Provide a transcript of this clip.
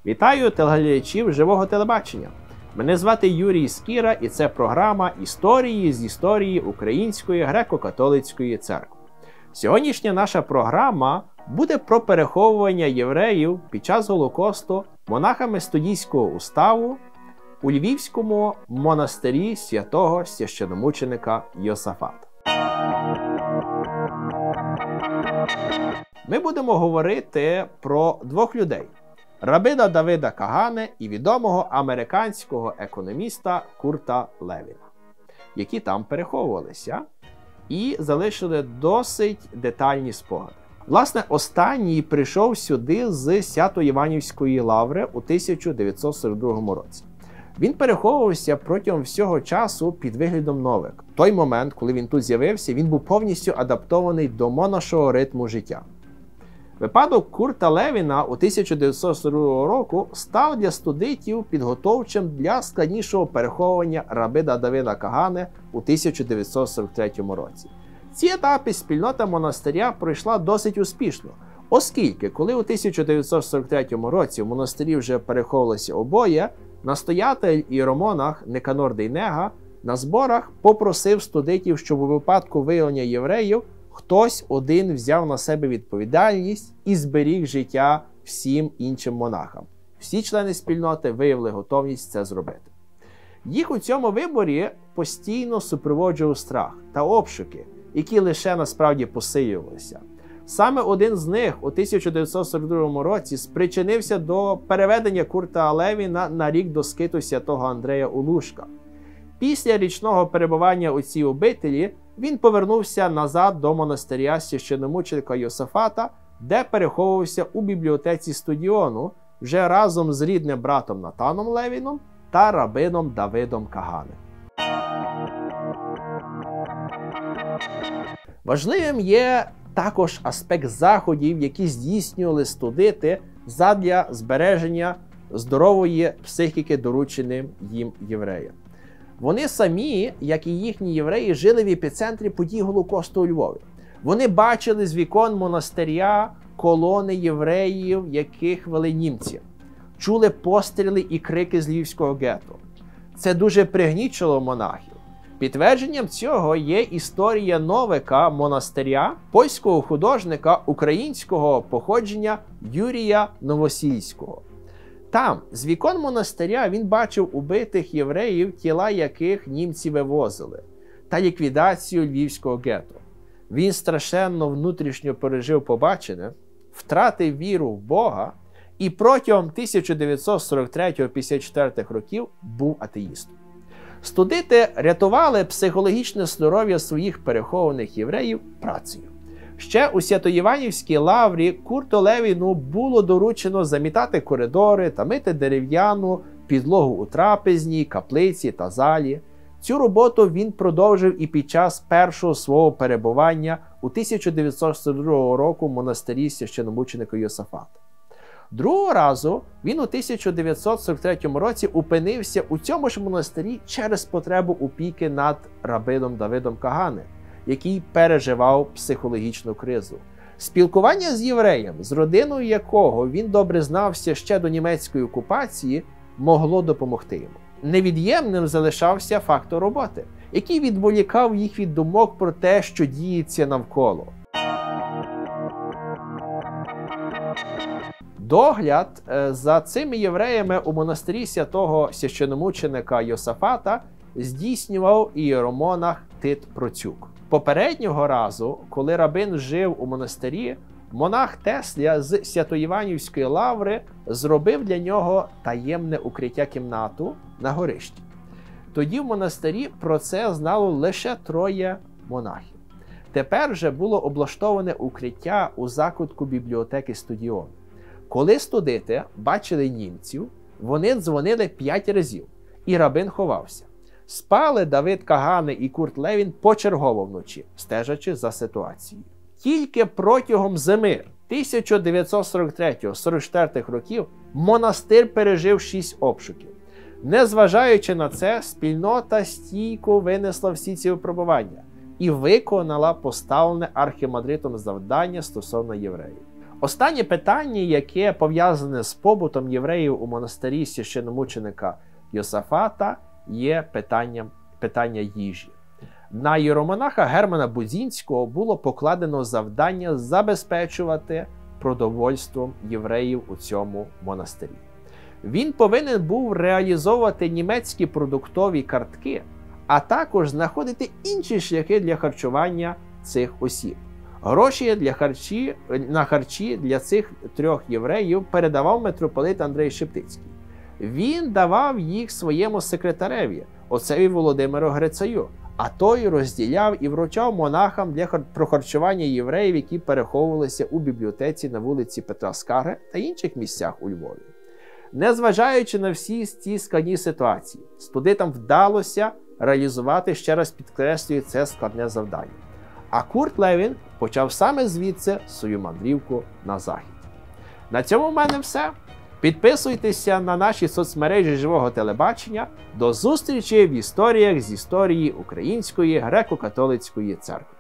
Вітаю телеглядачів живого телебачення. Мене звати Юрій Скіра і це програма «Історії з історії Української греко-католицької церкви». Сьогоднішня наша програма буде про переховування євреїв під час Голокосту монахами Студійського уставу у Львівському монастирі святого священомученика Йосафата. Ми будемо говорити про двох людей – рабина Давида Кагане і відомого американського економіста Курта Левіна, які там переховувалися і залишили досить детальні спогади. Власне, останній прийшов сюди з Свято-Іванівської лаври у 1942 році. Він переховувався протягом всього часу під виглядом Новик. В той момент, коли він тут з'явився, він був повністю адаптований до монашого ритму життя. Випадок Курта Левіна у 1942 року став для студентів підготовчим для складнішого переховування рабина Давида Кагане у 1943 році. Ці етапи спільнота монастиря пройшла досить успішно, оскільки, коли у 1943 році в монастирі вже переховувалися обоє, настоятель іеромонах Никанор Дейнега на зборах попросив студентів, щоб у випадку виявлення євреїв хтось один взяв на себе відповідальність і зберіг життя всім іншим монахам. Всі члени спільноти виявили готовність це зробити. Їх у цьому виборі постійно супроводжував страх та обшуки, які лише насправді посилювалися. Саме один з них у 1942 році спричинився до переведення Курта Левіна на рік до скиту святого Андрея у Лужках. Після річного перебування у цій обителі він повернувся назад до монастиря священомученика Йосафата, де переховувався у бібліотеці Студіону вже разом з рідним братом Натаном Левіном та рабином Давидом Кагане. Важливим є також аспект заходів, які здійснювали студенти задля збереження здорової психіки дорученим їм євреям. Вони самі, як і їхні євреї, жили в епіцентрі подій Голокосту у Львові. Вони бачили з вікон монастиря колони євреїв, яких вели німці. Чули постріли і крики з львівського гетто. Це дуже пригнічило монахів. Підтвердженням цього є історія Новика монастиря польського художника українського походження Юрія Новосільського. Там, з вікон монастиря, він бачив убитих євреїв, тіла яких німці вивозили, та ліквідацію львівського гетто. Він страшенно внутрішньо пережив побачене, втратив віру в Бога і протягом 1943-54 років був атеїстом. Студенти рятували психологічне здоров'я своїх перехованих євреїв працею. Ще у Свято-Іванівській лаврі Курту Левіну було доручено замітати коридори та мити дерев'яну підлогу у трапезній, каплиці та залі. Цю роботу він продовжив і під час першого свого перебування у 1942 року в монастирі священомученика Йосафата. Другого разу він у 1943 році опинився у цьому ж монастирі через потребу опіки над рабином Давидом Кагане, який переживав психологічну кризу. Спілкування з євреєм, з родиною якого він добре знався ще до німецької окупації, могло допомогти йому. Невід'ємним залишався фактор роботи, який відволікав їх від думок про те, що діється навколо. Догляд за цими євреями у монастирі святого священомученика Йосафата здійснював ієромонах Тит Процюк. Попереднього разу, коли рабин жив у монастирі, монах Тесля з Свято-Іванівської лаври зробив для нього таємне укриття-кімнату на горищі. Тоді в монастирі про це знало лише 3 монахів. Тепер вже було облаштоване укриття у закутку бібліотеки Студіону. Коли студенти бачили німців, вони дзвонили 5 разів, і рабин ховався. Спали Давид Кагане і Курт Левін почергово вночі, стежачи за ситуацією. Тільки протягом зими 1943-44 років монастир пережив 6 обшуків. Незважаючи на це, спільнота стійко винесла всі ці випробування і виконала поставлене архімандритом завдання стосовно євреїв. Останнє питання, яке пов'язане з побутом євреїв у монастирі священомученика Йосафата, є питання їжі. На єромонаха Германа Будзінського було покладено завдання забезпечувати продовольством євреїв у цьому монастирі. Він повинен був реалізовувати німецькі продуктові картки, а також знаходити інші шляхи для харчування цих осіб. Гроші на харчі для цих 3 євреїв передавав митрополит Андрей Шептицький. Він давав їх своєму секретареві, отцеві Володимиру Грицаю, а той розділяв і вручав монахам для прохарчування євреїв, які переховувалися у бібліотеці на вулиці Петра Скари та інших місцях у Львові. Незважаючи на всі ці складні ситуації, студентам вдалося реалізувати, ще раз підкреслюю, це складне завдання. А Курт Левін почав саме звідси свою мандрівку на захід. На цьому в мене все. Підписуйтеся на наші соцмережі Живого телебачення. До зустрічі в історіях з історії Української греко-католицької церкви.